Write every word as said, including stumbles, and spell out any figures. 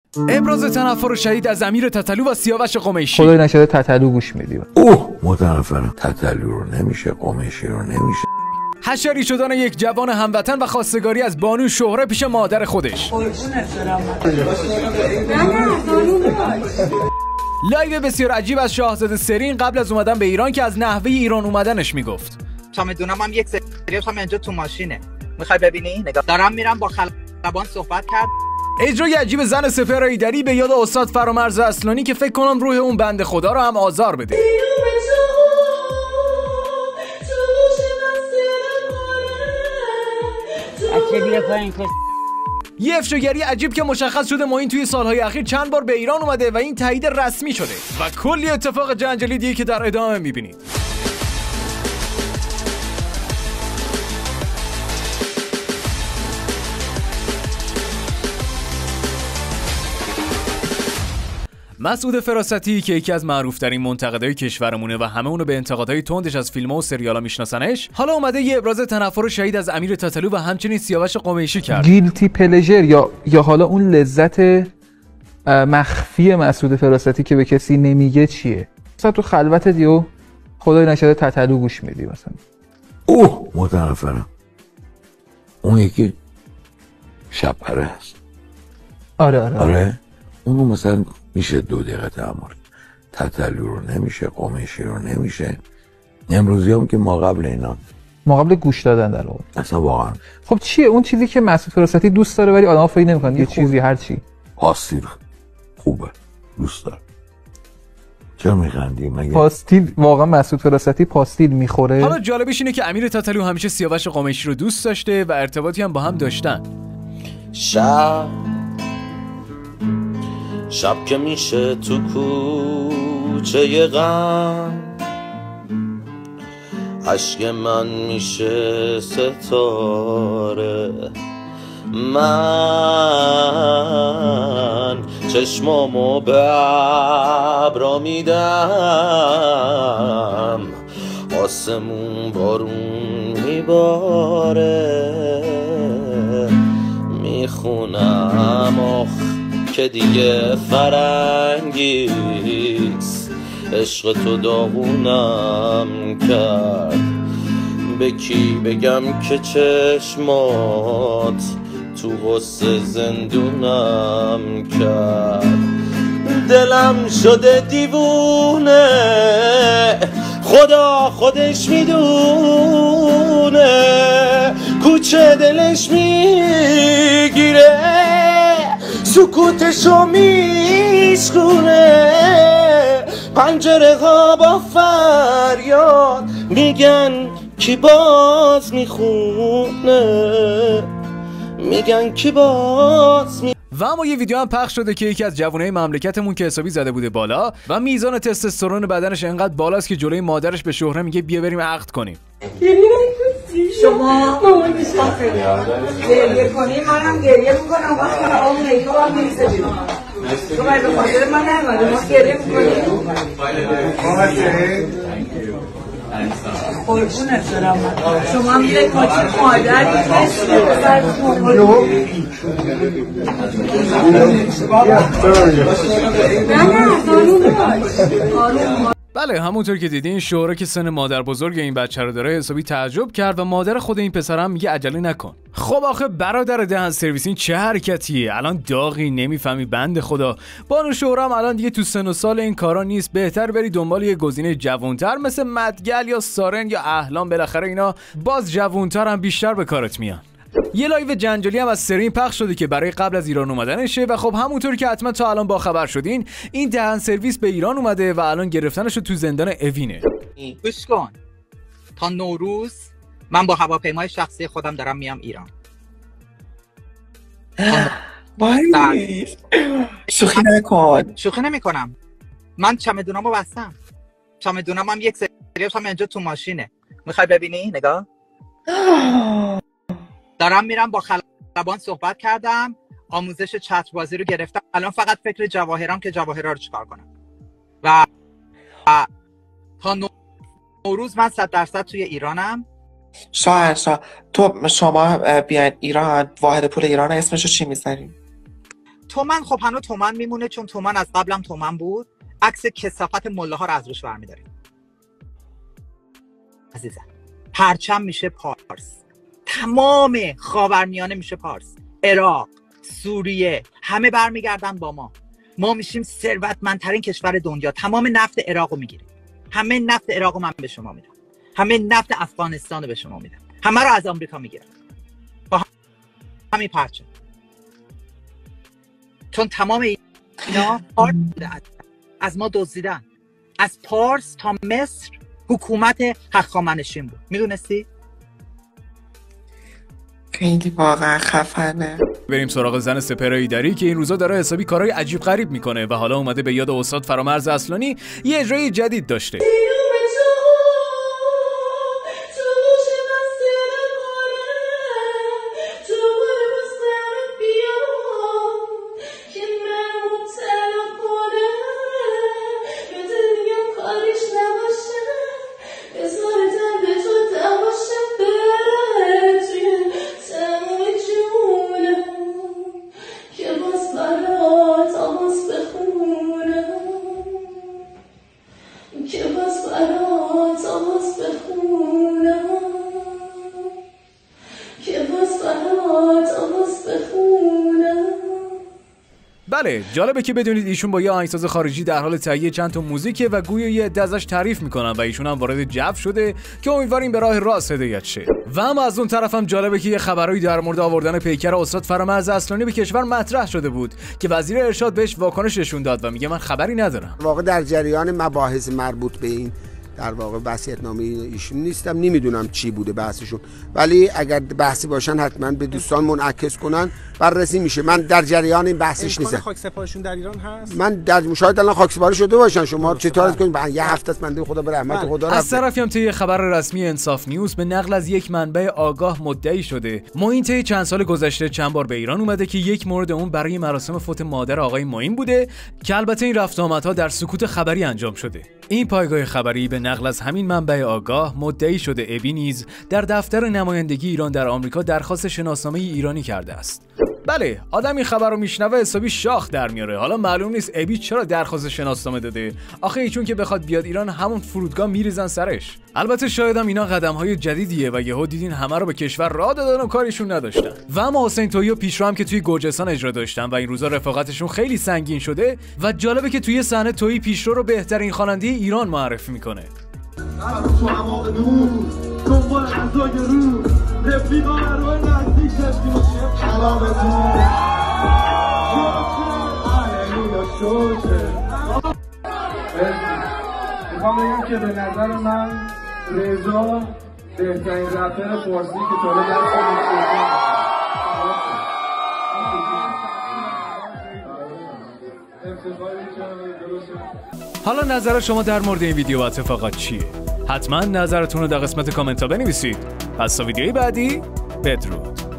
ابراز تنفر شدید از امیر تتلو و سیاوش قمیشی. خدای نشده تتلو گوش میدیم. اوه متنفرم. تتلو رو نمیشه، قمیشی رو نمیشه. حشری شدن یک جوان هموطن و خواستگاری از بانو شهره پیش مادر خودش. لایو بسیار عجیب از شاهزاده سرین قبل از اومدن به ایران که از نحوه ایران اومدنش میگفت. چمدونم هم یک سریاش هم اینجا تو ماشینه. میخوای ببینی؟ نگاه دارم میرم با خلبان صحبت کرد. اجرای عجیب زن سپهر ایدری به یاد استاد فرامرز اصلانی که فکر کنم روح اون بنده خدا رو هم آزار بده. یه افشاگری عجیب که مشخص شده معین توی سالهای اخیر چند بار به ایران اومده و این تایید رسمی شده و کلی اتفاق جنجالی دیگه که در ادامه میبینید. مسعود فراستی که یکی از معروف‌ترین منتقدای کشورمونه و همه اونو به انتقادهای تندش از فیلم‌ها و سریال‌ها میشناسنش، حالا اومده یه ابراز تنفر شدید از امیر تتلو و همچنین سیاوش قمیشی کرد. گیلتی پلژر یا یا حالا اون لذت مخفی مسعود فراستی که به کسی نمیگه چیه؟ مثلا تو خلوت دیو خدای نشده تتلو گوش میدی مثلا. اوه متنفرم. اون یکی شب پره هست. آره آره. آره. اونو مثلا میشه دو دقیقه تحمل. تتلو رو نمیشه، قمیشی رو نمیشه. امروزی هم که ما قبل اینا ما قبل گوش دادن در واقع. اصلا واقعا. خب چیه اون چیزی که مسعود فراستی دوست داره ولی آدم‌ها فکر نمی‌کنن یه چیزی هر چی. پاستیل خوبه. دوست داره. چرا میخندی مگه؟ پاستیل واقعا مسعود فراستی پاستیل میخوره. حالا جالبش اینه که امیر تتلو همیشه سیاوش قمیشی رو دوست داشته و ارتباطی هم با هم داشتن. شب شب که میشه تو کوچه غم، عشق من میشه ستاره، من چشمامو به ابرا میدم، آسمون بارون میباره، میخونم آخ که دیگه فرنگیست، عشق تو داغونم کرد، به کی بگم که چشمات تو غصه زندونم کرد، دلم شده دیوونه، خدا خودش میدونه، کوچه دلش میگیره، سکوتشو میشکونه، پنجره ها با فریاد میگن کی باز میخونه، میگن کی باز می... و اما یه ویدیو هم پخش شده که یکی از جوانای مملکتمون که حسابی زده بوده بالا و میزان تستوسترون بدنش انقدر بالاست که جلوی مادرش به شهره میگه بیا بریم عقد کنیم. شما گریه کنی منم گریه میکنم وقتی اون نیکا هم میریزه بیرون. تو باید به خاطر من نمیده ما گریه میکنیم. قربونت برم شما هم یه کاچه مادری هستی نه نه دارون بله همونطور که دیدین شهره که سن مادر بزرگ این بچه رو داره حسابی تعجب کرد و مادر خود این پسرم میگه عجله نکن. خب آخه برادر دهن سرویسین چه حرکتیه؟ الان داغی نمیفهمی بند خدا. بانو شهره هم الان دیگه تو سن و سال این کارا نیست، بهتر بری دنبال یه گزینه جوانتر مثل مدگل یا سارن یا اهلام، بالاخره اینا باز جوانتر هم بیشتر به کارت میان. یه لایو جنجالی هم از سرین پخش شده که برای قبل از ایران اومدنشه و خب همونطور که حتما تا الان با خبر شدین این دهن سرویس به ایران اومده و الان گرفتنش رو تو زندان اوینه. گوش کن تا نوروز من با هواپیمای شخصی خودم دارم میام ایران. وای شوخی نکن. شوخی نمیکنم. من چمدونامو بستم. چمدونام هم یک سریاش هم اینجا تو ماشینه. میخوای ببینی؟ نگاه. دارم میرم با خلبان صحبت کردم، آموزش چتربازی رو گرفتم، الان فقط فکر جواهرام که جواهرها رو چیکار کنم و تا نوروز من صد درصد توی ایرانم. شاهنشاه تو شما بیاین ایران واحد پول ایران اسمشو چی میذاریم؟ تومن خب هنوز تومن میمونه چون تومن از قبلم تومن بود. عکس کثافت مله ها رو از روش برمی‌داریم عزیزم. پرچم میشه پارس، تمام خاورمیانه میشه پارس، عراق، سوریه، همه برمیگردن با ما. ما میشیم ثروتمندترین کشور دنیا. تمام نفت عراق رو میگیریم، همه نفت عراق رو من به شما میدم، همه نفت افغانستان رو به شما میدم، همه رو از آمریکا میگیرم با همین پرچم. چون تمام اینا پارس از ما دزدیدن. از پارس تا مصر حکومت هخامنشیان بود. میدونستی؟ خیلی واقعا خفنه. بریم سراغ زن سپهر ایدری که این روزا داره حسابی کارهای عجیب غریب میکنه و حالا اومده به یاد استاد فرامرز اصلانی یه اجرای جدید داشته. بله، جالبه که بدونید ایشون با یه آهنگساز خارجی در حال تهیه چند تا موزیکه و گویا یه عده ازش تعریف میکنن و ایشون هم وارد جو شده که امیدواریم به راه راست هدایت شه. و اما از اون طرف هم جالبه که یه خبرایی در مورد آوردن پیکر استاد فرامرز اصلانی به کشور مطرح شده بود که وزیر ارشاد بهش واکنش نشون داد و میگه من خبری ندارم. واقعا در جریان مباحث مربوط به این در واقع وصیت‌نامه ایشون نیستم، نمیدونم چی بوده بحثشون، ولی اگر بحثی باشن حتما به دوستان منعکس کنن، بررسی میشه. من در جریان این بحثش نیستم. خاک سپاریشون در ایران هست؟ من در مشاهد الان خاک سپاری شده باشن، شما چطور کنید بعد یه هفته است بنده خدا به رحمت خدا رفت. از طرفی هم طی خبر رسمی انصاف نیوز به نقل از یک منبع آگاه مدعی شده معین طی چند سال گذشته چند بار به ایران اومده که یک مورد اون برای مراسم فوت مادر آقای معین بوده که البته این رفت و آمدها در سکوت خبری انجام شده. این پایگاه خبری به نقل از همین منبع آگاه مدعی شده ابی نیز در دفتر نمایندگی ایران در آمریکا درخواست شناسنامه ایرانی کرده است. بله، آدم این خبر رو میشنوه حسابی شاخ در میاره. حالا معلوم نیست ابی چرا درخواست شناسنامه داده. آخه ایشون که بخواد بیاد ایران همون فرودگاه میریزن سرش. البته شاید هم اینا قدم‌های جدیدیه و یهو دیدین همه رو به کشور راه دادن و کاریشون نداشتن. و اما حسین تویی و پیشرو هم که توی گرجستان اجرا داشتن و این روزا رفاقتشون خیلی سنگین شده و جالبه که توی صحنه تویی پیشرو رو بهترین خواننده ایران معرفی میکنه. تو اعماق نور دنبال غذای رو رفیقان رو نزدیک شدیم کلامتون هللویا شکر. میخوام بگم که به نظر من رضا بهترین رپر فارسی که تا حالا در حالا نظر شما در مورد این ویدیو و اتفاقات چیه؟ حتما نظرتون رو در قسمت کامنت ها بنویسید. پس تا ویدیوی بعدی بدرود.